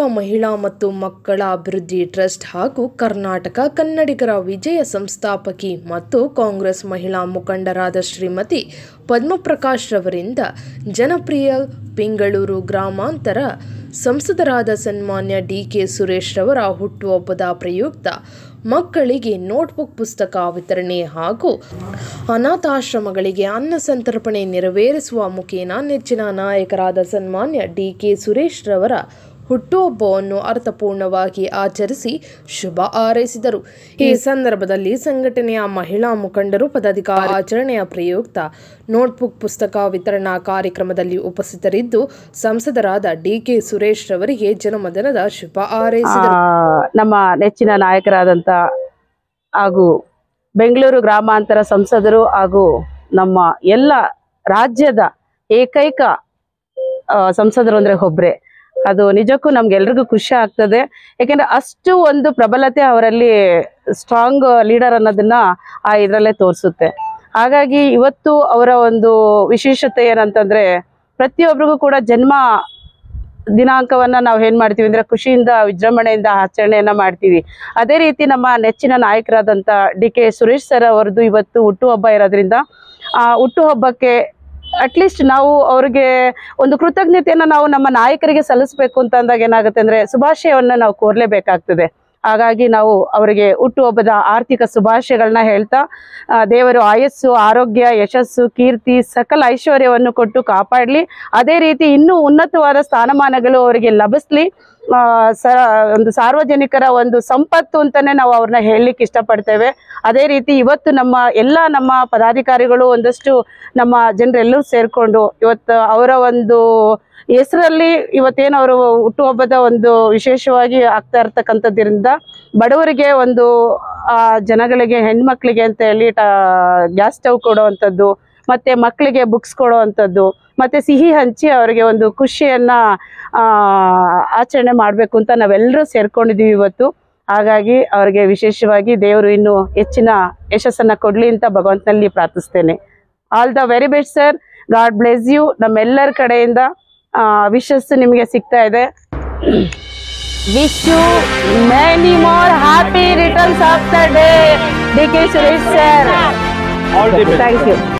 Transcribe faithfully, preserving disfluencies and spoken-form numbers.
ಮಹಿಳಾ ಮತ್ತು ಮಕ್ಕಳ ಅಭಿವೃದ್ಧಿ ಟ್ರಸ್ಟ್ ಹಾಗೂ ಕರ್ನಾಟಕ ಕನ್ನಡಿಗರ ವಿಜಯ ಸಂಸ್ಥಾಪಕಿ ಮತ್ತು ಕಾಂಗ್ರೆಸ್ ಮಹಿಳಾ ಮುಖಂಡರಾದ ಶ್ರೀಮತಿ ಪದ್ಮಪ್ರಕಾಶ್ ರವರಿಂದ ಜನಪ್ರಿಯ ಬೆಂಗಳೂರು ಗ್ರಾಮಾಂತರ ಸಂಸದರಾದ ಸನ್ಮಾನ್ಯ ಡಿ ಕೆ ಸುರೇಶ್ ರವರ ಹುಟ್ಟುಹಬ್ಬದ ಪ್ರಯುಕ್ತ ಮಕ್ಕಳಿಗೆ ನೋಟ್ಬುಕ್ ಪುಸ್ತಕ ವಿತರಣೆ ಹಾಗೂ ಅನಾಥಾಶ್ರಮಗಳಿಗೆ ಅನ್ನ ಸಂತರ್ಪಣೆ ನೆರವೇರಿಸುವ ಮುಖೇನ ನೆಚ್ಚಿನ ನಾಯಕರಾದ ಸನ್ಮಾನ್ಯ ಡಿ ಕೆ ಸುರೇಶ್ ರವರ ಹುಟ್ಟುಹಬ್ಬವನ್ನು ಅರ್ಥಪೂರ್ಣವಾಗಿ ಆಚರಿಸಿ ಶುಭ ಹಾರೈಸಿದರು. ಈ ಸಂದರ್ಭದಲ್ಲಿ ಸಂಘಟನೆಯ ಮಹಿಳಾ ಮುಖಂಡರು ಪದಾಧಿಕಾರಿ ಆಚರಣೆಯ ಪ್ರಯುಕ್ತ ನೋಟ್ಬುಕ್ ಪುಸ್ತಕ ವಿತರಣಾ ಕಾರ್ಯಕ್ರಮದಲ್ಲಿ ಉಪಸ್ಥಿತರಿದ್ದು ಸಂಸದರಾದ ಡಿ ಕೆ ಸುರೇಶ್ ರವರಿಗೆ ಜನ್ಮದಿನದ ಶುಭ ಹಾರೈಸಿದರು. ನಮ್ಮ ನೆಚ್ಚಿನ ನಾಯಕರಾದಂಥ ಹಾಗೂ ಬೆಂಗಳೂರು ಗ್ರಾಮಾಂತರ ಸಂಸದರು ಹಾಗೂ ನಮ್ಮ ಎಲ್ಲ ರಾಜ್ಯದ ಏಕೈಕ ಸಂಸದರು ಅಂದರೆ ಒಬ್ಬರೇ. ಅದು ನಿಜಕ್ಕೂ ನಮ್ಗೆಲ್ರಿಗೂ ಖುಷಿ ಆಗ್ತದೆ. ಯಾಕೆಂದ್ರೆ ಅಷ್ಟು ಒಂದು ಪ್ರಬಲತೆ ಅವರಲ್ಲಿ, ಸ್ಟ್ರಾಂಗ್ ಲೀಡರ್ ಅನ್ನೋದನ್ನ ಆ ಇದರಲ್ಲೇ ತೋರಿಸುತ್ತೆ. ಹಾಗಾಗಿ ಇವತ್ತು ಅವರ ಒಂದು ವಿಶೇಷತೆ ಏನಂತಂದ್ರೆ, ಪ್ರತಿಯೊಬ್ಬರಿಗೂ ಕೂಡ ಜನ್ಮ ದಿನಾಂಕವನ್ನ ನಾವು ಏನ್ ಮಾಡ್ತೀವಿ ಅಂದ್ರೆ ಖುಷಿಯಿಂದ ವಿಜೃಂಭಣೆಯಿಂದ ಆಚರಣೆಯನ್ನ ಮಾಡ್ತೀವಿ. ಅದೇ ರೀತಿ ನಮ್ಮ ನೆಚ್ಚಿನ ನಾಯಕರಾದಂಥ ಡಿ ಕೆ ಸುರೇಶ್ ಸರ್ ಅವರದ್ದು ಇವತ್ತು ಹುಟ್ಟುಹಬ್ಬ ಇರೋದ್ರಿಂದ ಆ ಹುಟ್ಟುಹಬ್ಬಕ್ಕೆ ಅಟ್ಲೀಸ್ಟ್ ನಾವು ಅವ್ರಿಗೆ ಒಂದು ಕೃತಜ್ಞತೆಯನ್ನ ನಾವು ನಮ್ಮ ನಾಯಕರಿಗೆ ಸಲ್ಲಿಸಬೇಕು ಅಂತ ಅಂದಾಗ ಏನಾಗುತ್ತೆ ಅಂದ್ರೆ ಶುಭಾಶಯವನ್ನ ನಾವು ಕೋರ್ಲೇಬೇಕಾಗ್ತದೆ. ಹಾಗಾಗಿ ನಾವು ಅವರಿಗೆ ಹುಟ್ಟುಹಬ್ಬದ ಆರ್ಥಿಕ ಶುಭಾಶಯಗಳನ್ನ ಹೇಳ್ತಾ ದೇವರು ಆಯಸ್ಸು, ಆರೋಗ್ಯ, ಯಶಸ್ಸು, ಕೀರ್ತಿ, ಸಕಲ ಐಶ್ವರ್ಯವನ್ನು ಕೊಟ್ಟು ಕಾಪಾಡಲಿ. ಅದೇ ರೀತಿ ಇನ್ನೂ ಉನ್ನತವಾದ ಸ್ಥಾನಮಾನಗಳು ಅವರಿಗೆ ಲಭಿಸ್ಲಿ. ಸ ಒಂದು ಸಾರ್ವಜನಿಕರ ಒಂದು ಸಂಪತ್ತು ಅಂತಾನೆ ನಾವು ಅವ್ರನ್ನ ಹೇಳಲಿಕ್ಕೆ ಇಷ್ಟಪಡ್ತೇವೆ. ಅದೇ ರೀತಿ ಇವತ್ತು ನಮ್ಮ ಎಲ್ಲ ನಮ್ಮ ಪದಾಧಿಕಾರಿಗಳು ಒಂದಷ್ಟು ನಮ್ಮ ಜನರೆಲ್ಲರೂ ಸೇರ್ಕೊಂಡು ಇವತ್ತು ಅವರ ಒಂದು ಹೆಸರಲ್ಲಿ ಇವತ್ತೇನು ಅವರು ಹುಟ್ಟುಹಬ್ಬದ ಒಂದು ವಿಶೇಷವಾಗಿ ಆಗ್ತಾ ಇರ್ತಕ್ಕಂಥದ್ರಿಂದ ಬಡವರಿಗೆ ಒಂದು ಆ ಜನಗಳಿಗೆ ಹೆಣ್ಮಕ್ಳಿಗೆ ಅಂತ ಹೇಳಿ ಗ್ಯಾಸ್ ಸ್ಟವ್ ಕೊಡುವಂಥದ್ದು, ಮತ್ತೆ ಮಕ್ಕಳಿಗೆ ಬುಕ್ಸ್ ಕೊಡುವಂಥದ್ದು, ಮತ್ತೆ ಸಿಹಿ ಹಂಚಿ ಅವರಿಗೆ ಒಂದು ಖುಷಿಯನ್ನ ಆಚರಣೆ ಮಾಡಬೇಕು ಅಂತ ನಾವೆಲ್ಲರೂ ಸೇರ್ಕೊಂಡಿದ್ದೀವಿ ಇವತ್ತು. ಹಾಗಾಗಿ ಅವರಿಗೆ ವಿಶೇಷವಾಗಿ ದೇವರು ಇನ್ನು ಹೆಚ್ಚಿನ ಯಶಸ್ಸನ್ನ ಕೊಡ್ಲಿ ಅಂತ ಭಗವಂತನಲ್ಲಿ ಪ್ರಾರ್ಥಿಸ್ತೇನೆ. All the very best sir, god bless you. ನಮ್ಮೆಲ್ಲರ ಕಡೆಯಿಂದ ವಿಶಸ್ ನಿಮಗೆ ಸಿಗ್ತಾ ಇದೆ. Wish you many more happy returns of the day D K Suresh sir. Thank you.